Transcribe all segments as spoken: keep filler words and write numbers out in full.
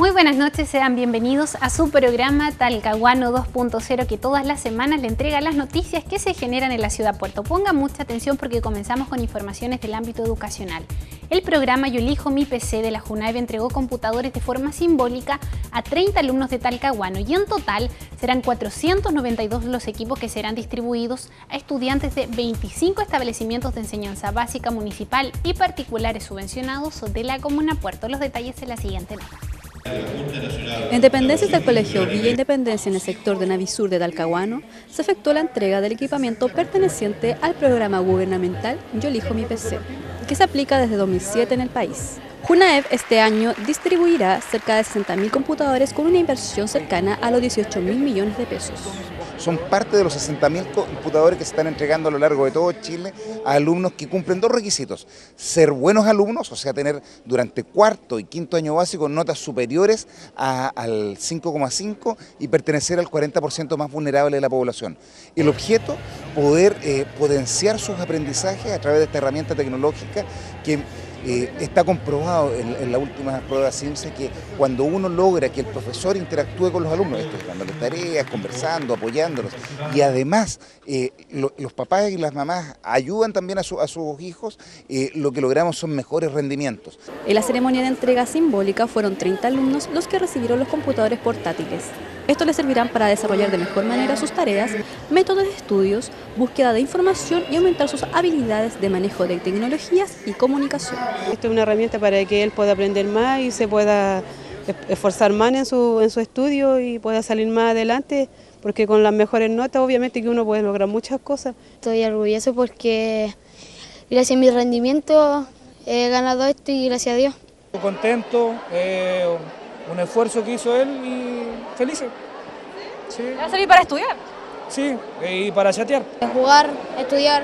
Muy buenas noches, sean bienvenidos a su programa Talcahuano dos punto cero, que todas las semanas le entrega las noticias que se generan en la ciudad Puerto. Ponga mucha atención porque comenzamos con informaciones del ámbito educacional. El programa Yo Elijo Mi P C de la JUNAEV entregó computadores de forma simbólica a treinta alumnos de Talcahuano y en total serán cuatrocientos noventa y dos los equipos que serán distribuidos a estudiantes de veinticinco establecimientos de enseñanza básica municipal y particulares subvencionados de la Comuna Puerto. Los detalles en la siguiente nota. En dependencias del Colegio Villa Independencia en el sector de Navisur de Talcahuano, se efectuó la entrega del equipamiento perteneciente al programa gubernamental Yo Elijo Mi P C, que se aplica desde dos mil siete en el país. JUNAEV este año distribuirá cerca de sesenta mil computadores con una inversión cercana a los dieciocho mil millones de pesos. Son parte de los sesenta mil computadores que se están entregando a lo largo de todo Chile a alumnos que cumplen dos requisitos: ser buenos alumnos, o sea, tener durante cuarto y quinto año básico notas superiores a, al cinco coma cinco y pertenecer al cuarenta por ciento más vulnerable de la población. El objeto, poder eh, potenciar sus aprendizajes a través de esta herramienta tecnológica que Eh, está comprobado en, en la última prueba CIMSE que cuando uno logra que el profesor interactúe con los alumnos, esto, dándoles tareas, conversando, apoyándolos, y además eh, lo, los papás y las mamás ayudan también a, su, a sus hijos, eh, lo que logramos son mejores rendimientos. En la ceremonia de entrega simbólica fueron treinta alumnos los que recibieron los computadores portátiles. Estos les servirán para desarrollar de mejor manera sus tareas, métodos de estudios, búsqueda de información y aumentar sus habilidades de manejo de tecnologías y comunicación. Esto es una herramienta para que él pueda aprender más y se pueda esforzar más en su, en su estudio y pueda salir más adelante, porque con las mejores notas obviamente que uno puede lograr muchas cosas. Estoy orgulloso porque gracias a mi rendimiento he ganado esto y gracias a Dios. Estoy contento, eh, un esfuerzo que hizo él y feliz. Sí. ¿Va a salir para estudiar? Sí, y para chatear. Jugar, estudiar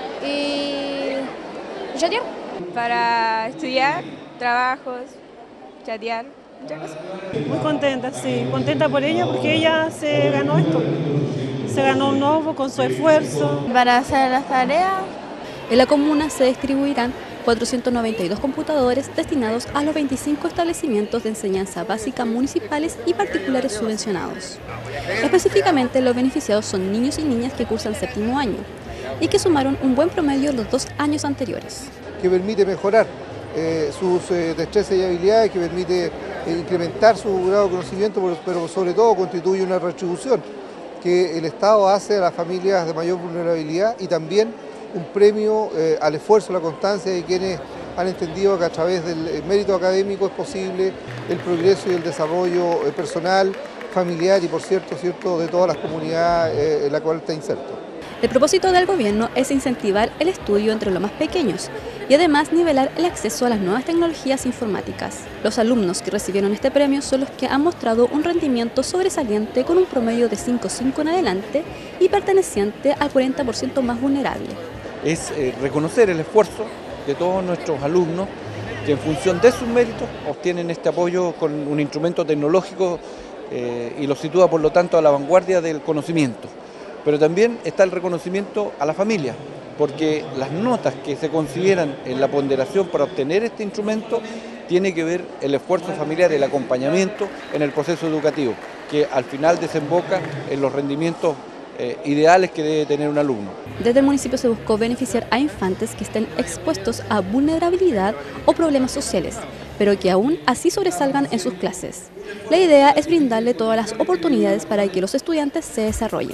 y chatear. Para estudiar, trabajos, chatear, muchas cosas. Muy contenta, sí, contenta por ella porque ella se ganó esto, se ganó un nuevo con su esfuerzo. Para hacer las tareas. En la comuna se distribuirán cuatrocientos noventa y dos computadores destinados a los veinticinco establecimientos de enseñanza básica municipales y particulares subvencionados. Específicamente, los beneficiados son niños y niñas que cursan séptimo año y que sumaron un buen promedio los dos años anteriores. Que permite mejorar eh, sus eh, destrezas y habilidades, que permite eh, incrementar su grado de conocimiento, pero, pero sobre todo constituye una retribución que el Estado hace a las familias de mayor vulnerabilidad y también un premio eh, al esfuerzo, a la constancia de quienes han entendido que a través del mérito académico es posible el progreso y el desarrollo eh, personal, familiar y, por cierto, cierto de todas las comunidades eh, en la cual está inserto. El propósito del gobierno es incentivar el estudio entre los más pequeños y además nivelar el acceso a las nuevas tecnologías informáticas. Los alumnos que recibieron este premio son los que han mostrado un rendimiento sobresaliente con un promedio de cinco punto cinco en adelante y perteneciente al cuarenta por ciento más vulnerable. Es eh, reconocer el esfuerzo de todos nuestros alumnos que en función de sus méritos obtienen este apoyo con un instrumento tecnológico eh, y los sitúa por lo tanto a la vanguardia del conocimiento. Pero también está el reconocimiento a la familia, porque las notas que se consideran en la ponderación para obtener este instrumento tiene que ver el esfuerzo familiar, el acompañamiento en el proceso educativo, que al final desemboca en los rendimientos eh, ideales que debe tener un alumno. Desde el municipio se buscó beneficiar a infantes que estén expuestos a vulnerabilidad o problemas sociales, pero que aún así sobresalgan en sus clases. La idea es brindarle todas las oportunidades para que los estudiantes se desarrollen.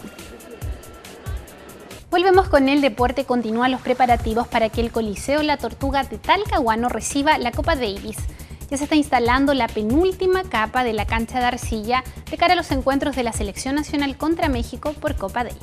Volvemos con el deporte. Continúan los preparativos para que el Coliseo La Tortuga de Talcahuano reciba la Copa Davis. Ya se está instalando la penúltima capa de la cancha de arcilla de cara a los encuentros de la Selección Nacional contra México por Copa Davis.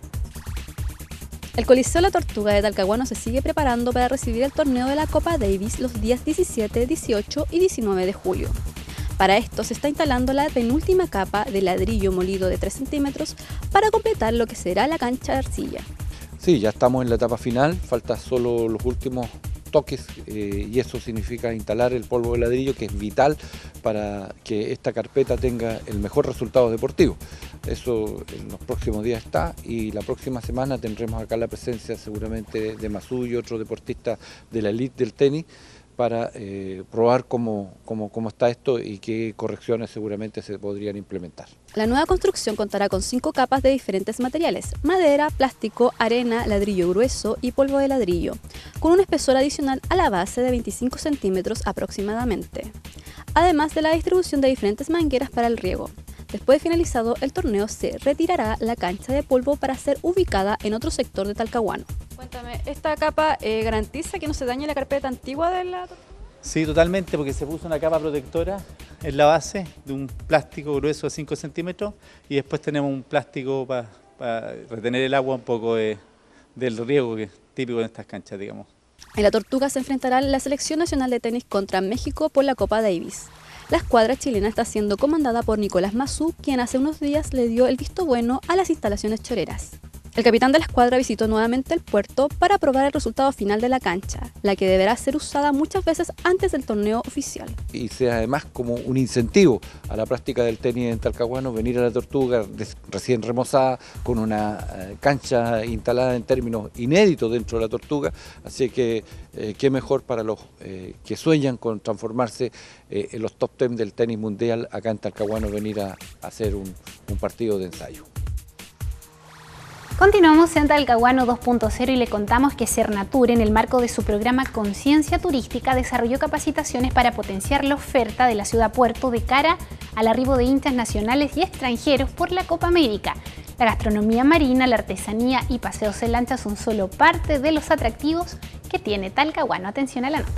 El Coliseo La Tortuga de Talcahuano se sigue preparando para recibir el torneo de la Copa Davis los días diecisiete, dieciocho y diecinueve de julio. Para esto se está instalando la penúltima capa de ladrillo molido de tres centímetros para completar lo que será la cancha de arcilla. Sí, ya estamos en la etapa final, falta solo los últimos toques eh, y eso significa instalar el polvo de ladrillo, que es vital para que esta carpeta tenga el mejor resultado deportivo. Eso en los próximos días está y la próxima semana tendremos acá la presencia seguramente de Masú y otro deportista de la elite del tenis para eh, probar cómo, cómo, cómo está esto y qué correcciones seguramente se podrían implementar. La nueva construcción contará con cinco capas de diferentes materiales: madera, plástico, arena, ladrillo grueso y polvo de ladrillo, con un espesor adicional a la base de veinticinco centímetros aproximadamente, además de la distribución de diferentes mangueras para el riego. Después de finalizado el torneo, se retirará la cancha de polvo para ser ubicada en otro sector de Talcahuano. Cuéntame, ¿esta capa eh, garantiza que no se dañe la carpeta antigua de la tortuga? Sí, totalmente, porque se puso una capa protectora en la base de un plástico grueso de cinco centímetros y después tenemos un plástico para pa retener el agua un poco de, del riego que es típico en estas canchas, digamos. En la Tortuga se enfrentarán la Selección Nacional de Tenis contra México por la Copa Davis. La escuadra chilena está siendo comandada por Nicolás Mazú, quien hace unos días le dio el visto bueno a las instalaciones choreras. El capitán de la escuadra visitó nuevamente el puerto para probar el resultado final de la cancha, la que deberá ser usada muchas veces antes del torneo oficial. Y sea además como un incentivo a la práctica del tenis en Talcahuano, venir a la Tortuga recién remozada, con una cancha instalada en términos inéditos dentro de la Tortuga, así que eh, qué mejor para los eh, que sueñan con transformarse eh, en los top ten del tenis mundial acá en Talcahuano, venir a, a hacer un, un partido de ensayo. Continuamos en Talcahuano dos punto cero y le contamos que Cernatur, en el marco de su programa Conciencia Turística, desarrolló capacitaciones para potenciar la oferta de la ciudad puerto de cara al arribo de hinchas nacionales y extranjeros por la Copa América. La gastronomía marina, la artesanía y paseos en lancha son solo parte de los atractivos que tiene Talcahuano. Atención a la nota.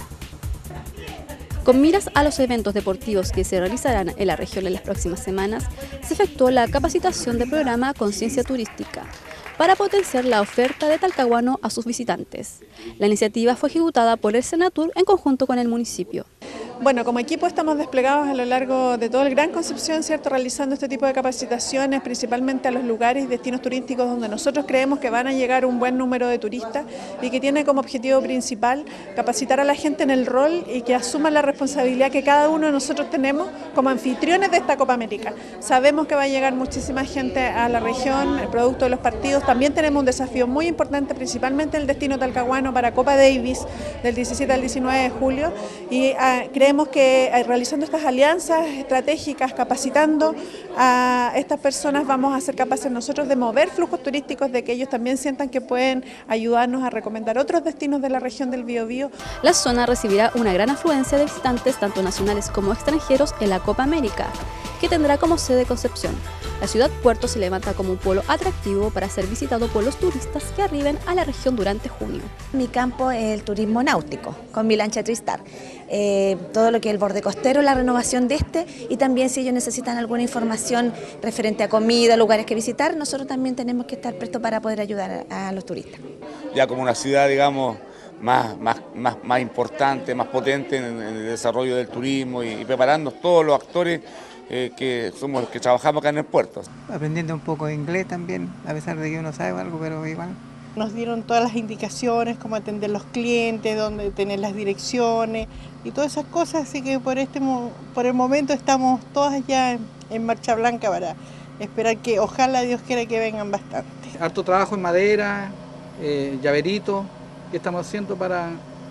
Con miras a los eventos deportivos que se realizarán en la región en las próximas semanas, se efectuó la capacitación del programa Conciencia Turística para potenciar la oferta de Talcahuano a sus visitantes. La iniciativa fue ejecutada por el Cernatur en conjunto con el municipio. Bueno, como equipo estamos desplegados a lo largo de todo el Gran Concepción, ¿cierto?, realizando este tipo de capacitaciones, principalmente a los lugares y destinos turísticos donde nosotros creemos que van a llegar un buen número de turistas y que tiene como objetivo principal capacitar a la gente en el rol y que asuma la responsabilidad que cada uno de nosotros tenemos como anfitriones de esta Copa América. Sabemos que va a llegar muchísima gente a la región, el producto de los partidos. También tenemos un desafío muy importante, principalmente en el destino talcahuano para Copa Davis del diecisiete al diecinueve de julio, y uh, creemos que uh, realizando estas alianzas estratégicas, capacitando a estas personas, vamos a ser capaces nosotros de mover flujos turísticos, de que ellos también sientan que pueden ayudarnos a recomendar otros destinos de la región del Biobío. La zona recibirá una gran afluencia de visitantes, tanto nacionales como extranjeros, en la Copa América, que tendrá como sede Concepción. La ciudad puerto se levanta como un polo atractivo para ser visitado por los turistas que arriben a la región durante junio. Mi campo es el turismo náutico, con mi lancha Tristar. Eh, todo lo que es el borde costero, la renovación de este, y también si ellos necesitan alguna información referente a comida, lugares que visitar, nosotros también tenemos que estar prestos para poder ayudar a, a los turistas. Ya como una ciudad, digamos, más, más, más, más importante, más potente en, en el desarrollo del turismo y, y prepararnos todos los actores Eh, que somos los que trabajamos acá en el puerto. Aprendiendo un poco de inglés también, a pesar de que uno sabe algo, pero igual. Nos dieron todas las indicaciones, cómo atender los clientes, dónde tener las direcciones y todas esas cosas, así que por, este, por el momento estamos todas ya en, en marcha blanca para esperar que, ojalá Dios quiera que vengan bastante. Harto trabajo en madera, eh, llaverito, que estamos haciendo para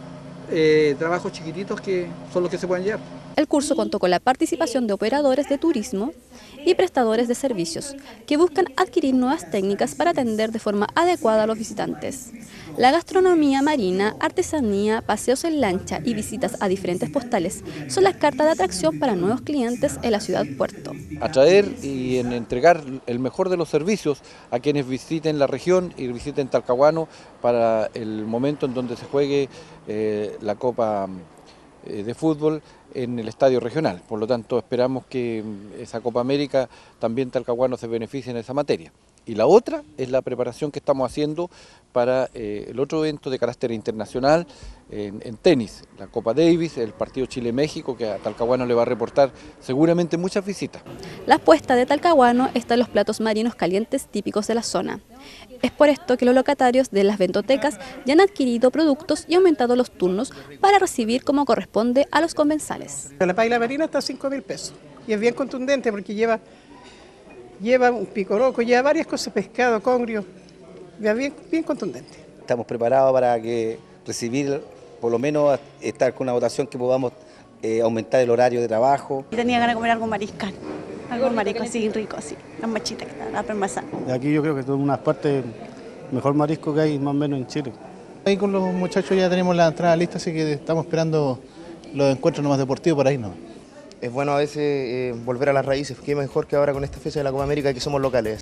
eh, trabajos chiquititos que son los que se pueden llevar. El curso contó con la participación de operadores de turismo y prestadores de servicios que buscan adquirir nuevas técnicas para atender de forma adecuada a los visitantes. La gastronomía marina, artesanía, paseos en lancha y visitas a diferentes postales son las cartas de atracción para nuevos clientes en la ciudad puerto. Atraer y en entregar el mejor de los servicios a quienes visiten la región y visiten Talcahuano para el momento en donde se juegue eh, la Copa de fútbol en el estadio regional. Por lo tanto, esperamos que esa Copa América también Talcahuano se beneficie en esa materia. Y la otra es la preparación que estamos haciendo para eh, el otro evento de carácter internacional en, en tenis, la Copa Davis, el partido Chile-México, que a Talcahuano le va a reportar seguramente muchas visitas. La apuesta de Talcahuano está en los platos marinos calientes típicos de la zona. Es por esto que los locatarios de las ventotecas ya han adquirido productos y aumentado los turnos para recibir como corresponde a los comensales. La paella marina está a cinco mil pesos y es bien contundente porque lleva, lleva un picoroco, lleva varias cosas, pescado, congrio, bien, bien contundente. Estamos preparados para que recibir por lo menos estar con una votación que podamos eh, aumentar el horario de trabajo. Y tenía ganas de comer algo mariscal, algo marisco así rico, así, las machitas que están, la permasá. Aquí yo creo que es una parte mejor marisco que hay más o menos en Chile. Ahí con los muchachos ya tenemos la entrada lista, así que estamos esperando los encuentros nomás deportivos por ahí, ¿no? Es bueno a veces eh, volver a las raíces, qué mejor que ahora con esta fecha de la Copa América que somos locales.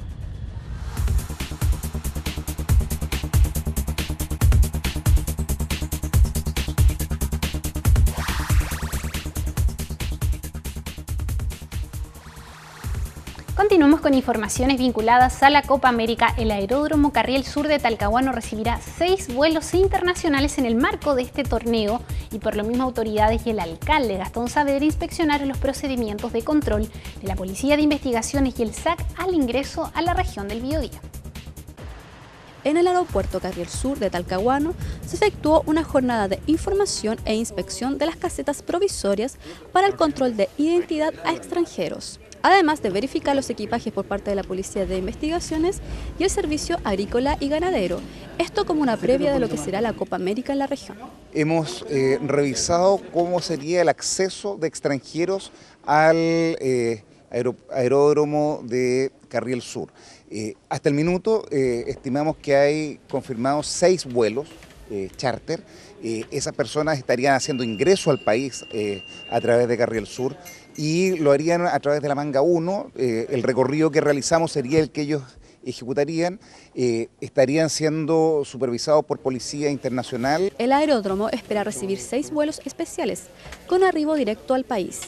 Continuamos con informaciones vinculadas a la Copa América. El aeródromo Carriel Sur de Talcahuano recibirá seis vuelos internacionales en el marco de este torneo y por lo mismo autoridades y el alcalde Gastón Saavedra inspeccionaron los procedimientos de control de la Policía de Investigaciones y el S A C al ingreso a la región del Biobío. En el aeropuerto Carriel Sur de Talcahuano se efectuó una jornada de información e inspección de las casetas provisorias para el control de identidad a extranjeros, además de verificar los equipajes por parte de la Policía de Investigaciones y el Servicio Agrícola y Ganadero, esto como una previa de lo que será la Copa América en la región. Hemos eh, revisado cómo sería el acceso de extranjeros al eh, aer aeródromo de Carriel Sur. Eh, hasta el minuto eh, estimamos que hay confirmados seis vuelos eh, charter. Eh, esas personas estarían haciendo ingreso al país eh, a través de Carriel Sur y lo harían a través de la Manga uno. Eh, el recorrido que realizamos sería el que ellos ejecutarían. Eh, estarían siendo supervisados por Policía Internacional. El aeródromo espera recibir seis vuelos especiales con arribo directo al país.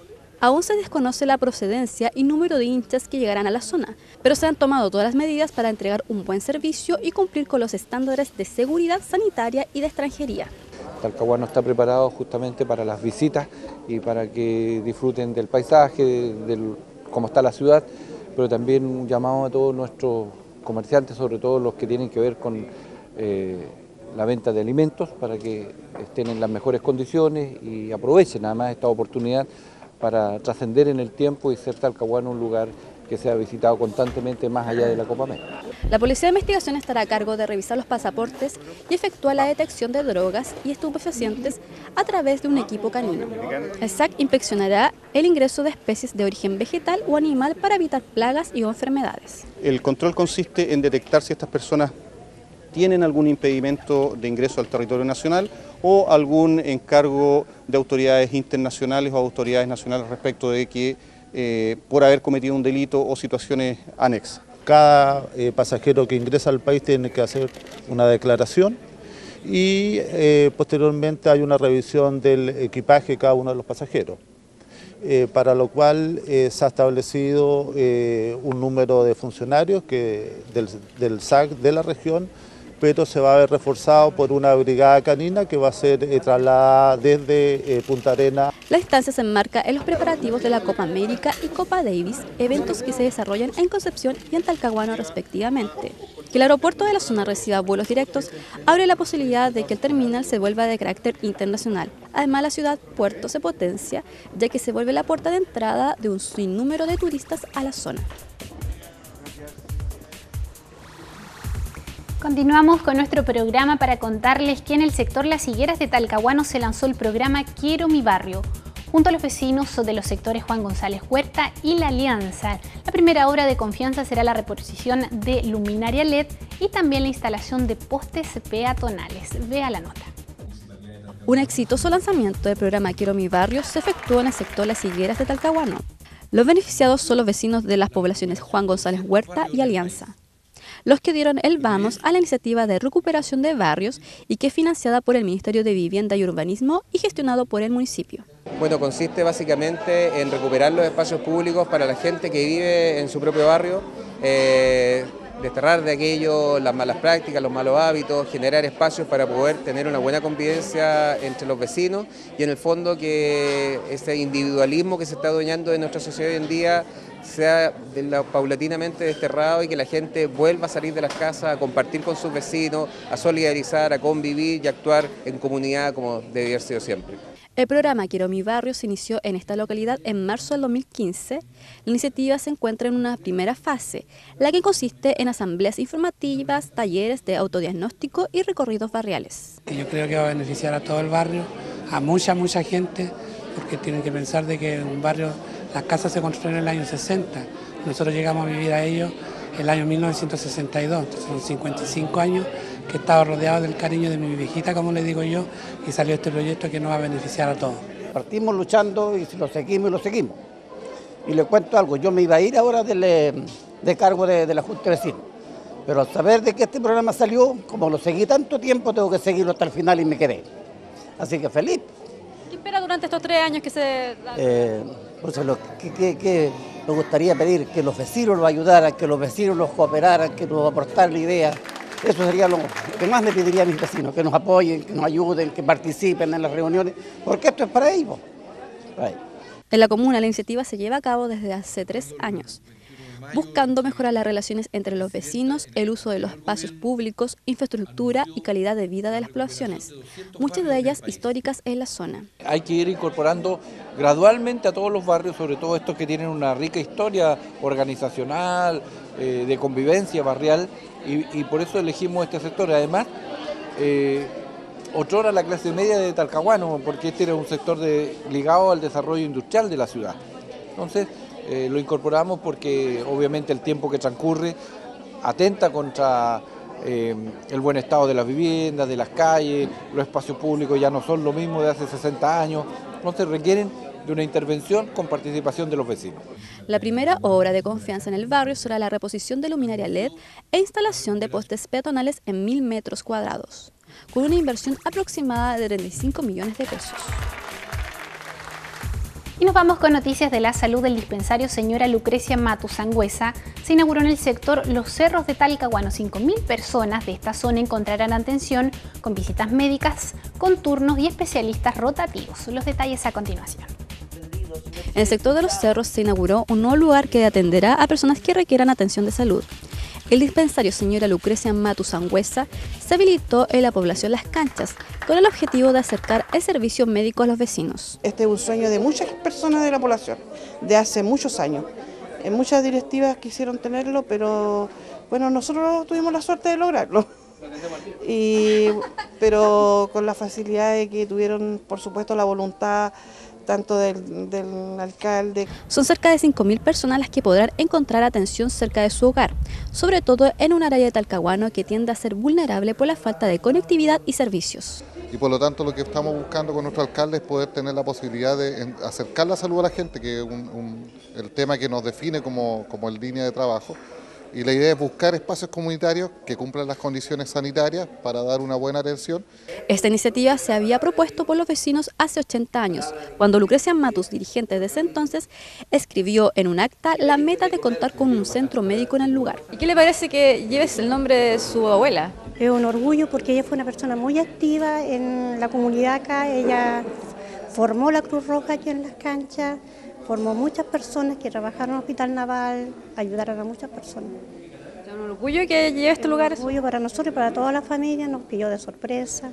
Aún se desconoce la procedencia y número de hinchas que llegarán a la zona, pero se han tomado todas las medidas para entregar un buen servicio y cumplir con los estándares de seguridad sanitaria y de extranjería. Talcahuano está preparado justamente para las visitas y para que disfruten del paisaje, de, de cómo está la ciudad, pero también un llamado a todos nuestros comerciantes, sobre todo los que tienen que ver con eh, la venta de alimentos, para que estén en las mejores condiciones y aprovechen además esta oportunidad para trascender en el tiempo y ser Talcahuano un lugar que sea visitado constantemente más allá de la Copa América. La Policía de Investigación estará a cargo de revisar los pasaportes y efectuar la detección de drogas y estupefacientes a través de un equipo canino. El S A C inspeccionará el ingreso de especies de origen vegetal o animal para evitar plagas y enfermedades. El control consiste en detectar si estas personas tienen algún impedimento de ingreso al territorio nacional o algún encargo de autoridades internacionales o autoridades nacionales respecto de que eh, por haber cometido un delito o situaciones anexas. Cada eh, pasajero que ingresa al país tiene que hacer una declaración y eh, posteriormente hay una revisión del equipaje de cada uno de los pasajeros, eh, para lo cual eh, se ha establecido eh, un número de funcionarios que, del, del S A C de la región, pero se va a ver reforzado por una brigada canina que va a ser eh, trasladada desde eh, Punta Arenas. La instancia se enmarca en los preparativos de la Copa América y Copa Davis, eventos que se desarrollan en Concepción y en Talcahuano respectivamente. Que el aeropuerto de la zona reciba vuelos directos abre la posibilidad de que el terminal se vuelva de carácter internacional. Además, la ciudad-puerto se potencia, ya que se vuelve la puerta de entrada de un sinnúmero de turistas a la zona. Continuamos con nuestro programa para contarles que en el sector Las Higueras de Talcahuano se lanzó el programa Quiero mi barrio, junto a los vecinos de los sectores Juan González Huerta y La Alianza. La primera obra de confianza será la reposición de luminaria L E D y también la instalación de postes peatonales. Vea la nota. Un exitoso lanzamiento del programa Quiero mi barrio se efectuó en el sector Las Higueras de Talcahuano. Los beneficiados son los vecinos de las poblaciones Juan González Huerta y Alianza, los que dieron el vamos a la iniciativa de recuperación de barrios y que es financiada por el Ministerio de Vivienda y Urbanismo y gestionado por el municipio. Bueno, consiste básicamente en recuperar los espacios públicos para la gente que vive en su propio barrio, eh, desterrar de aquello las malas prácticas, los malos hábitos, generar espacios para poder tener una buena convivencia entre los vecinos y en el fondo que ese individualismo que se está adueñando de nuestra sociedad hoy en día sea de la, paulatinamente desterrado y que la gente vuelva a salir de las casas, a compartir con sus vecinos, a solidarizar, a convivir y a actuar en comunidad como debe haber sido siempre. El programa Quiero mi barrio se inició en esta localidad en marzo del dos mil quince. La iniciativa se encuentra en una primera fase, la que consiste en asambleas informativas, talleres de autodiagnóstico y recorridos barriales. Yo creo que va a beneficiar a todo el barrio, a mucha, mucha gente, porque tienen que pensar de que en un barrio las casas se construyeron en el año sesenta. Nosotros llegamos a vivir a ellos en el año mil novecientos sesenta y dos, entonces son cincuenta y cinco años que he estado rodeado del cariño de mi viejita, como le digo yo, y salió este proyecto que nos va a beneficiar a todos. Partimos luchando y lo seguimos y lo seguimos. Y le cuento algo, yo me iba a ir ahora de, de cargo de, de la Junta de Vecinos, pero al saber de que este programa salió, como lo seguí tanto tiempo, tengo que seguirlo hasta el final y me quedé. Así que feliz. ¿Qué espera durante estos tres años que se da? Eh, pues lo que, que, que me gustaría pedir que los vecinos lo ayudaran, que los vecinos los cooperaran, que nos aportaran la idea. Eso sería lo que más le pediría a mis vecinos, que nos apoyen, que nos ayuden, que participen en las reuniones, porque esto es para ellos. Para ellos. En la comuna la iniciativa se lleva a cabo desde hace tres años, buscando mejorar las relaciones entre los vecinos, el uso de los espacios públicos, infraestructura y calidad de vida de las poblaciones, muchas de ellas históricas en la zona. Hay que ir incorporando gradualmente a todos los barrios, sobre todo estos que tienen una rica historia organizacional, eh, de convivencia barrial, y, y por eso elegimos este sector. Además, eh, otrora la clase media de Talcahuano, porque este era un sector de, ligado al desarrollo industrial de la ciudad. Entonces, Eh, lo incorporamos porque obviamente el tiempo que transcurre atenta contra eh, el buen estado de las viviendas, de las calles, los espacios públicos ya no son lo mismo de hace sesenta años, entonces requieren de una intervención con participación de los vecinos. La primera obra de confianza en el barrio será la reposición de luminaria L E D e instalación de postes peatonales en mil metros cuadrados, con una inversión aproximada de treinta y cinco millones de pesos. Y nos vamos con noticias de la salud del dispensario Señora Lucrecia Matus Sangüesa. Se inauguró en el sector Los Cerros de Talcahuano. cinco mil personas de esta zona encontrarán atención con visitas médicas, con turnos y especialistas rotativos. Los detalles a continuación. En el sector de Los Cerros se inauguró un nuevo lugar que atenderá a personas que requieran atención de salud. El dispensario Señora Lucrecia Matus Sangüesa se habilitó en la población Las Canchas con el objetivo de acercar el servicio médico a los vecinos. Este es un sueño de muchas personas de la población, de hace muchos años. En muchas directivas quisieron tenerlo, pero bueno, nosotros tuvimos la suerte de lograrlo. Y, pero con la facilidad de que tuvieron, por supuesto, la voluntad tanto del, del alcalde. Son cerca de cinco mil personas las que podrán encontrar atención cerca de su hogar, sobre todo en un área de Talcahuano que tiende a ser vulnerable por la falta de conectividad y servicios. Y por lo tanto lo que estamos buscando con nuestro alcalde es poder tener la posibilidad de acercar la salud a la gente, que es un, un, el tema que nos define como, como el línea de trabajo. Y la idea es buscar espacios comunitarios que cumplan las condiciones sanitarias para dar una buena atención. Esta iniciativa se había propuesto por los vecinos hace ochenta años, cuando Lucrecia Matus, dirigente de ese entonces, escribió en un acta la meta de contar con un centro médico en el lugar. ¿Y qué le parece que lleves el nombre de su abuela? Es un orgullo porque ella fue una persona muy activa en la comunidad acá, ella formó la Cruz Roja aquí en Las Canchas, formó muchas personas que trabajaron en el Hospital Naval, ayudaron a muchas personas. ¿Es un orgullo que lleve este lugar? Es un orgullo para nosotros y para toda la familia, nos pilló de sorpresa.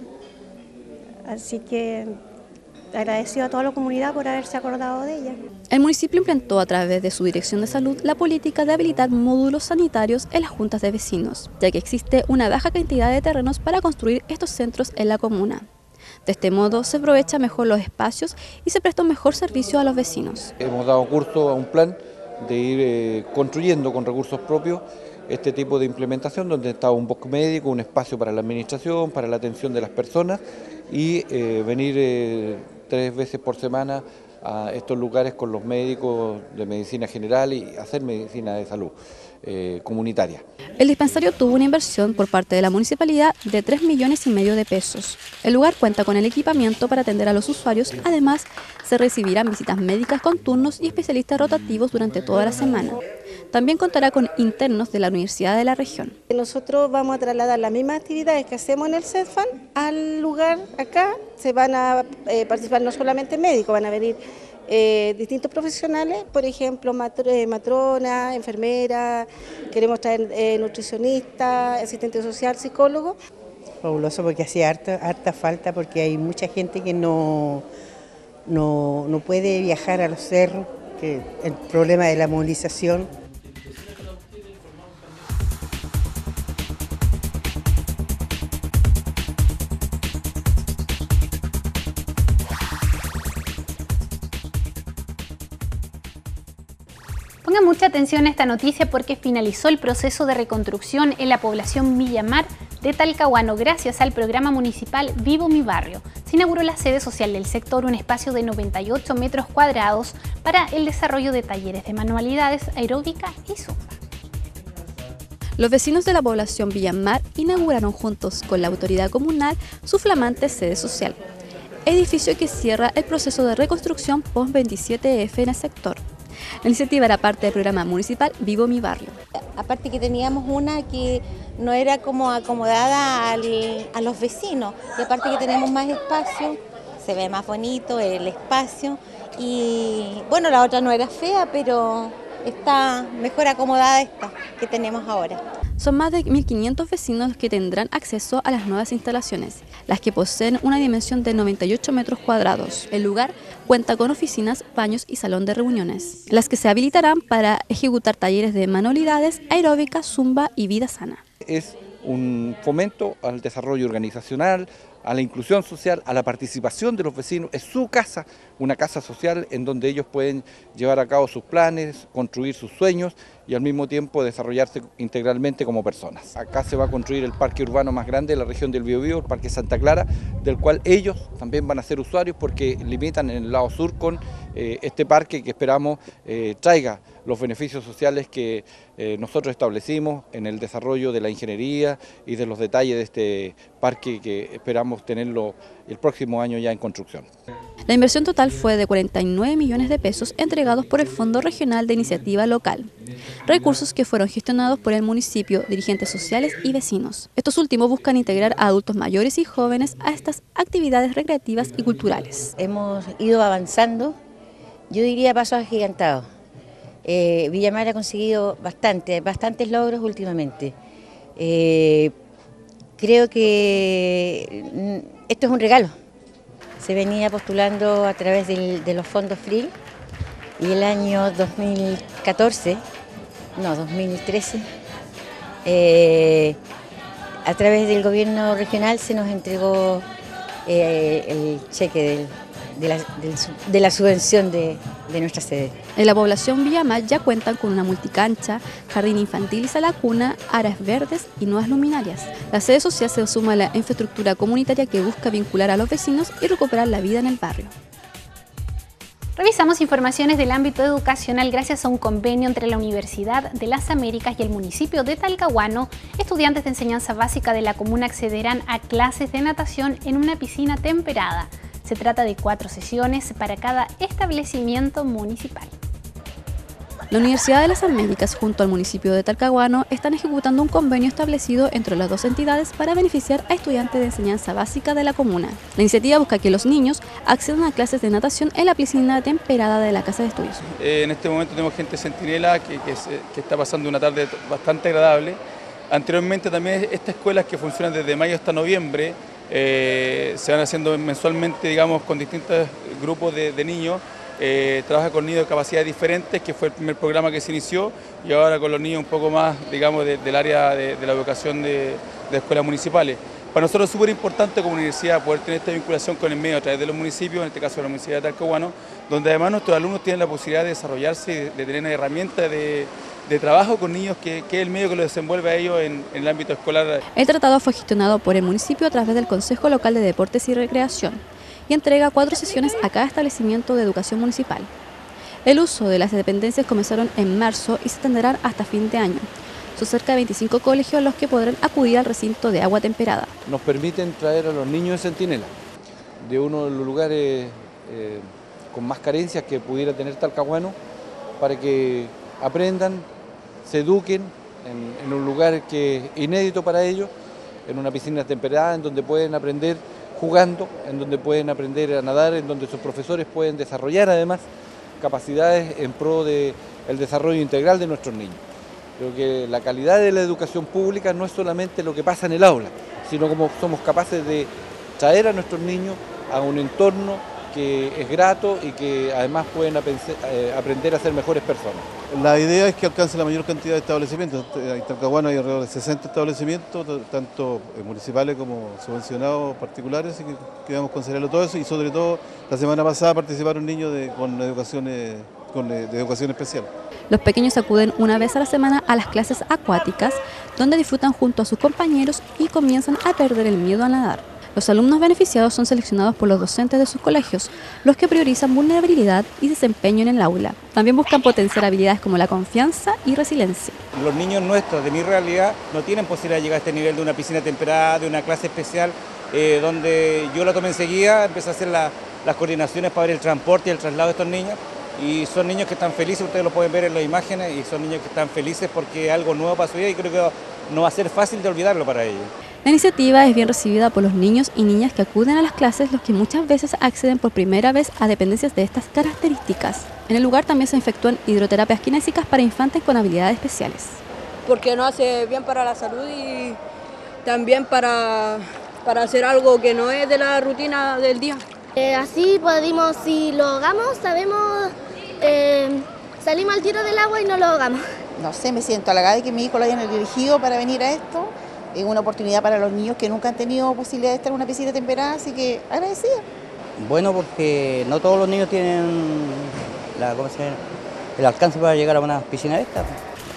Así que agradecido a toda la comunidad por haberse acordado de ella. El municipio implementó a través de su Dirección de Salud la política de habilitar módulos sanitarios en las juntas de vecinos, ya que existe una baja cantidad de terrenos para construir estos centros en la comuna. De este modo se aprovecha mejor los espacios y se presta un mejor servicio a los vecinos. Hemos dado curso a un plan de ir eh, construyendo con recursos propios este tipo de implementación, donde está un bosque médico, un espacio para la administración, para la atención de las personas y eh, venir eh, tres veces por semana a estos lugares con los médicos de medicina general y hacer medicina de salud eh, comunitaria. El dispensario tuvo una inversión por parte de la municipalidad de tres millones y medio de pesos. El lugar cuenta con el equipamiento para atender a los usuarios, además se recibirán visitas médicas con turnos y especialistas rotativos durante toda la semana. También contará con internos de la Universidad de la región. Nosotros vamos a trasladar las mismas actividades que hacemos en el CESFAN al lugar acá. Se van a eh, participar no solamente médicos, van a venir eh, distintos profesionales, por ejemplo, matro, eh, matrona, enfermera, queremos traer eh, nutricionista, asistente social, psicólogo. Fabuloso porque hacía harta, harta falta porque hay mucha gente que no, no, no puede viajar a los cerros, que el problema de la movilización. Ponga mucha atención a esta noticia porque finalizó el proceso de reconstrucción en la población Villa Mar de Talcahuano gracias al programa municipal Vivo Mi Barrio. Se inauguró la sede social del sector, un espacio de noventa y ocho metros cuadrados para el desarrollo de talleres de manualidades, aeróbica y zumba. Los vecinos de la población Villa Mar inauguraron juntos con la autoridad comunal su flamante sede social, edificio que cierra el proceso de reconstrucción post veintisiete efe en el sector. La iniciativa era parte del programa municipal Vivo Mi Barrio. Aparte que teníamos una que no era como acomodada al, a los vecinos, y aparte que tenemos más espacio, se ve más bonito el espacio, y bueno, la otra no era fea, pero está mejor acomodada esta que tenemos ahora. Son más de mil quinientos vecinos los que tendrán acceso a las nuevas instalaciones, las que poseen una dimensión de noventa y ocho metros cuadrados. El lugar cuenta con oficinas, baños y salón de reuniones, las que se habilitarán para ejecutar talleres de manualidades, aeróbica, zumba y vida sana. Es un fomento al desarrollo organizacional, a la inclusión social, a la participación de los vecinos. Es su casa, una casa social en donde ellos pueden llevar a cabo sus planes, construir sus sueños y al mismo tiempo desarrollarse integralmente como personas. Acá se va a construir el parque urbano más grande de la región del Biobío, el Parque Santa Clara, del cual ellos también van a ser usuarios porque limitan en el lado sur con eh, este parque que esperamos eh, traiga los beneficios sociales que eh, nosotros establecimos en el desarrollo de la ingeniería y de los detalles de este parque que esperamos tenerlo el próximo año ya en construcción. La inversión total fue de cuarenta y nueve millones de pesos entregados por el Fondo Regional de Iniciativa Local, recursos que fueron gestionados por el municipio, dirigentes sociales y vecinos. Estos últimos buscan integrar a adultos mayores y jóvenes a estas actividades recreativas y culturales. Hemos ido avanzando, yo diría pasos agigantados. Eh, Villa Mar ha conseguido bastante, bastantes logros últimamente. Eh, creo que esto es un regalo. Se venía postulando a través del, de los fondos F R I L y el año dos mil catorce, no, dos mil trece, eh, a través del gobierno regional se nos entregó eh, el cheque del, de, la, del, de la subvención de, de nuestra sede. En la población Villa Mar ya cuentan con una multicancha, jardín infantil y sala cuna, áreas verdes y nuevas luminarias. La sede social se suma a la infraestructura comunitaria que busca vincular a los vecinos y recuperar la vida en el barrio. Revisamos informaciones del ámbito educacional gracias a un convenio entre la Universidad de las Américas y el municipio de Talcahuano. Estudiantes de enseñanza básica de la comuna accederán a clases de natación en una piscina temperada. Se trata de cuatro sesiones para cada establecimiento municipal. La Universidad de las Américas junto al municipio de Talcahuano están ejecutando un convenio establecido entre las dos entidades para beneficiar a estudiantes de enseñanza básica de la comuna. La iniciativa busca que los niños accedan a clases de natación en la piscina temperada de la Casa de Estudios. Eh, en este momento tenemos gente centinela que, que, se, que está pasando una tarde bastante agradable. Anteriormente también estas escuelas que funcionan desde mayo hasta noviembre eh, se van haciendo mensualmente, digamos, con distintos grupos de, de niños. Eh, trabaja con niños de capacidades diferentes, que fue el primer programa que se inició, y ahora con los niños un poco más, digamos, de, del área de, de la educación de, de escuelas municipales. Para nosotros es súper importante como universidad poder tener esta vinculación con el medio a través de los municipios, en este caso de la Universidad de Talcahuano, donde además nuestros alumnos tienen la posibilidad de desarrollarse y de, de tener herramientas de, de trabajo con niños, que, que es el medio que los desenvuelve a ellos en, en el ámbito escolar. El tratado fue gestionado por el municipio a través del Consejo Local de Deportes y Recreación y entrega cuatro sesiones a cada establecimiento de educación municipal. El uso de las dependencias comenzaron en marzo y se extenderán hasta fin de año. Son cerca de veinticinco colegios los que podrán acudir al recinto de agua temperada. Nos permiten traer a los niños de Centinela, de uno de los lugares eh, con más carencias que pudiera tener Talcahuano, para que aprendan, se eduquen en, en un lugar que es inédito para ellos, en una piscina temperada en donde pueden aprender jugando, en donde pueden aprender a nadar, en donde sus profesores pueden desarrollar además capacidades en pro del desarrollo integral de nuestros niños. Creo que la calidad de la educación pública no es solamente lo que pasa en el aula, sino como somos capaces de traer a nuestros niños a un entorno que es grato y que además pueden aprender a ser mejores personas. La idea es que alcance la mayor cantidad de establecimientos. En Talcahuano hay alrededor de sesenta establecimientos, tanto municipales como subvencionados particulares, y que queremos considerarlo todo eso, y sobre todo la semana pasada participaron niños de, con, educación, con de educación especial. Los pequeños acuden una vez a la semana a las clases acuáticas, donde disfrutan junto a sus compañeros y comienzan a perder el miedo a nadar. Los alumnos beneficiados son seleccionados por los docentes de sus colegios, los que priorizan vulnerabilidad y desempeño en el aula. También buscan potenciar habilidades como la confianza y resiliencia. Los niños nuestros de mi realidad no tienen posibilidad de llegar a este nivel de una piscina temperada, de una clase especial, eh, donde yo la tomé enseguida, empecé a hacer la, las coordinaciones para ver el transporte y el traslado de estos niños. Y son niños que están felices, ustedes lo pueden ver en las imágenes, y son niños que están felices porque es algo nuevo para su vida y creo que no va a ser fácil de olvidarlo para ellos. La iniciativa es bien recibida por los niños y niñas que acuden a las clases, los que muchas veces acceden por primera vez a dependencias de estas características. En el lugar también se efectúan hidroterapias kinésicas para infantes con habilidades especiales. Porque nos hace bien para la salud y también para, para hacer algo que no es de la rutina del día. Eh, así podemos, si lo hagamos, sabemos, eh, salimos al tiro del agua y no lo hagamos. No sé, me siento halagada de que mi hijo lo hayan dirigido para venir a esto. Es una oportunidad para los niños que nunca han tenido posibilidad de estar en una piscina temperada, así que agradecida. Bueno, porque no todos los niños tienen la, ¿cómo se llama? el alcance para llegar a una piscina de estas.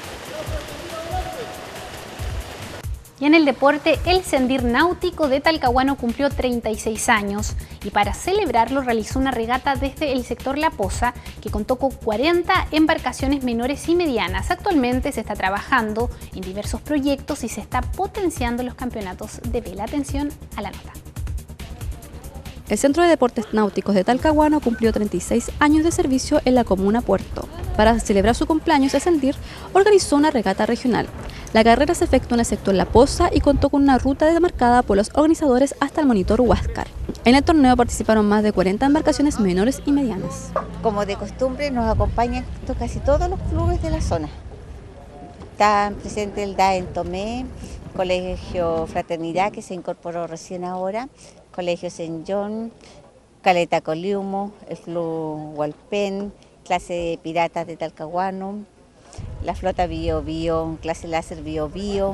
Y en el deporte, el Sendir Náutico de Talcahuano cumplió treinta y seis años y para celebrarlo realizó una regata desde el sector La Poza que contó con cuarenta embarcaciones menores y medianas. Actualmente se está trabajando en diversos proyectos y se está potenciando los campeonatos de vela. Atención a la nota. El Centro de Deportes Náuticos de Talcahuano cumplió treinta y seis años de servicio en la comuna Puerto. Para celebrar su cumpleaños, el Sendir organizó una regata regional. La carrera se efectuó en el sector La Poza y contó con una ruta demarcada por los organizadores hasta el monitor Huáscar. En el torneo participaron más de cuarenta embarcaciones menores y medianas. Como de costumbre, nos acompañan casi todos los clubes de la zona. Están presentes el D A en Tomé, Colegio Fraternidad, que se incorporó recién ahora, Colegio Saint John, Caleta Coliumo, el Club Hualpén, clase de piratas de Talcahuano, la flota Bio Bio, clase láser Bio Bio,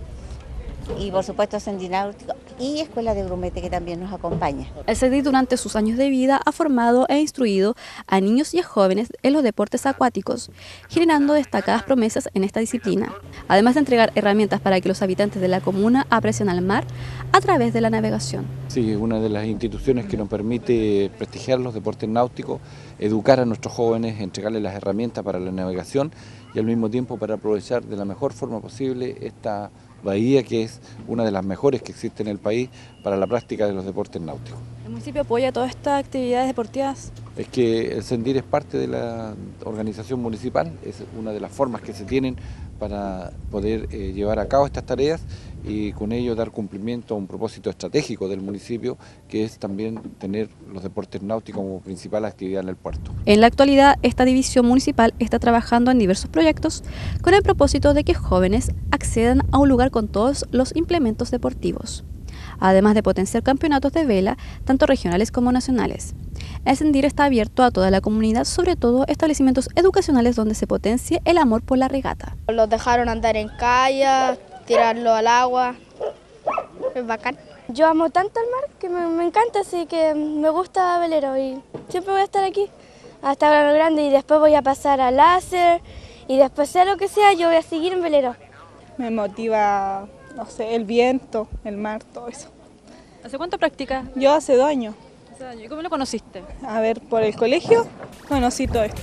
y por supuesto Sendir Náutico y Escuela de Grumete, que también nos acompaña. El Sendir durante sus años de vida ha formado e instruido a niños y a jóvenes en los deportes acuáticos, generando destacadas promesas en esta disciplina, además de entregar herramientas para que los habitantes de la comuna aprecien al mar a través de la navegación. Sí, es una de las instituciones que nos permite prestigiar los deportes náuticos, educar a nuestros jóvenes, entregarles las herramientas para la navegación y al mismo tiempo para aprovechar de la mejor forma posible esta bahía, que es una de las mejores que existe en el país para la práctica de los deportes náuticos. ¿El municipio apoya todas estas actividades deportivas? Es que el Sendir es parte de la organización municipal, es una de las formas que se tienen para poder eh, llevar a cabo estas tareas y con ello dar cumplimiento a un propósito estratégico del municipio, que es también tener los deportes náuticos como principal actividad en el puerto. En la actualidad, esta división municipal está trabajando en diversos proyectos con el propósito de que jóvenes accedan a un lugar con todos los implementos deportivos, además de potenciar campeonatos de vela, tanto regionales como nacionales. El Sendir está abierto a toda la comunidad, sobre todo establecimientos educacionales donde se potencie el amor por la regata. Los dejaron andar en kayak, tirarlo al agua, es bacán. Yo amo tanto el mar que me, me encanta, así que me gusta velero y siempre voy a estar aquí hasta Grano Grande y después voy a pasar a láser y después sea lo que sea yo voy a seguir en velero. Me motiva, no sé, el viento, el mar, todo eso. ¿Hace cuánto practicas? Yo hace dos años. ¿Y cómo lo conociste? A ver, por el colegio conocí todo esto.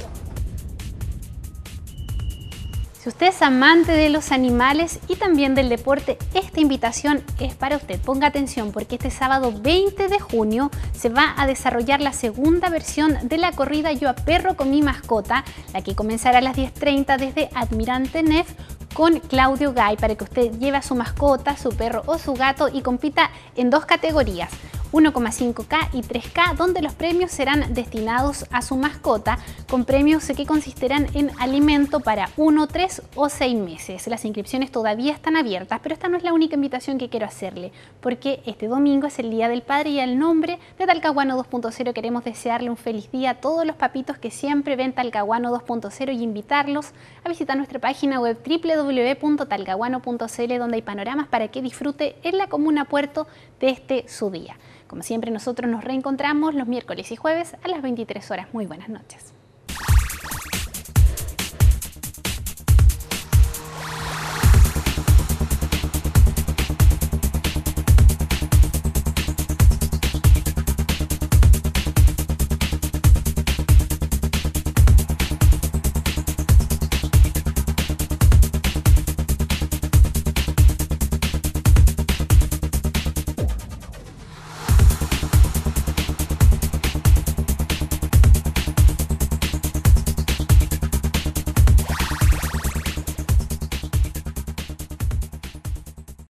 Si usted es amante de los animales y también del deporte, esta invitación es para usted. Ponga atención porque este sábado veinte de junio se va a desarrollar la segunda versión de la corrida Yo a Perro con mi mascota, la que comenzará a las diez treinta desde Admirante Nef con Claudio Gay, para que usted lleve a su mascota, su perro o su gato y compita en dos categorías. uno coma cinco K y tres K, donde los premios serán destinados a su mascota, con premios que consistirán en alimento para uno, tres o seis meses. Las inscripciones todavía están abiertas, pero esta no es la única invitación que quiero hacerle, porque este domingo es el Día del Padre y al nombre de Talcahuano dos punto cero queremos desearle un feliz día a todos los papitos que siempre ven Talcahuano dos punto cero y invitarlos a visitar nuestra página web doble u doble u doble u punto talcahuano punto c l, donde hay panoramas para que disfrute en la comuna Puerto de este su día. Como siempre, nosotros nos reencontramos los miércoles y jueves a las veintitrés horas. Muy buenas noches.